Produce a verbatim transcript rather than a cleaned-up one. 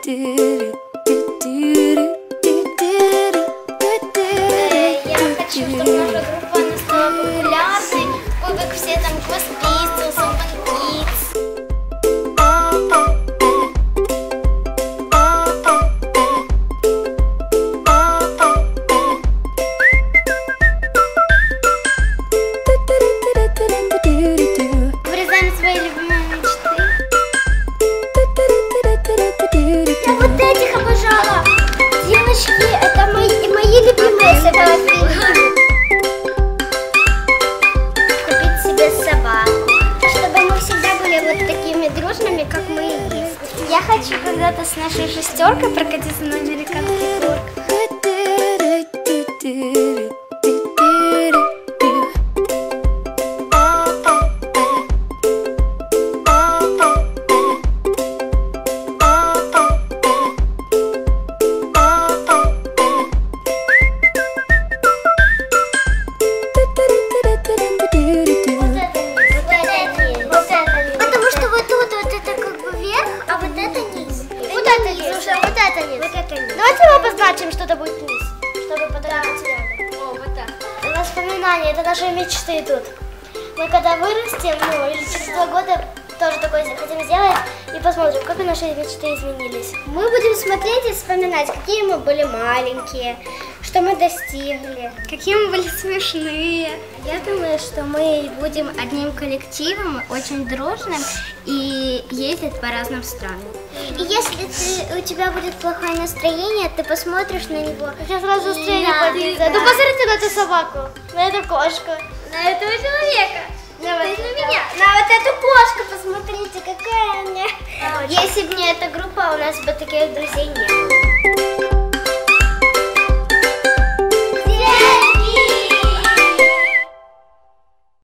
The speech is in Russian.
хочу, чтобы наша группа она стала популярной, такой, как все там Ghost Pistols, Open Kids. Вырезаем свои любимые мечты. Я вот этих обожала. Девочки, это мои, мои любимые собаки. Купить себе собаку, чтобы мы всегда были вот такими дружными, как мы и есть. Я хочу когда-то с нашей шестеркой прокатиться на американский тур. Давайте мы обозначим, что это будет вниз, чтобы потом не потеряли. О, вот так. Воспоминания, это наши мечты тут. Мы когда вырастем, ну, или через два года тоже такое хотим сделать и посмотрим, как наши мечты изменились. Мы будем смотреть и вспоминать, какие мы были маленькие, что мы достигли, какие мы были смешные. Я думаю, что мы будем одним коллективом, очень дружным и ездить по разным странам. И если ты, у тебя будет плохое настроение, ты посмотришь на него. Сейчас сразу настроение поднимется. Да. Ну посмотрите на эту собаку, на эту кошку, на этого человека, на, вот на меня, на вот эту кошку посмотрите, какая у меня. Если бы не эта группа, у нас бы таких друзей не было.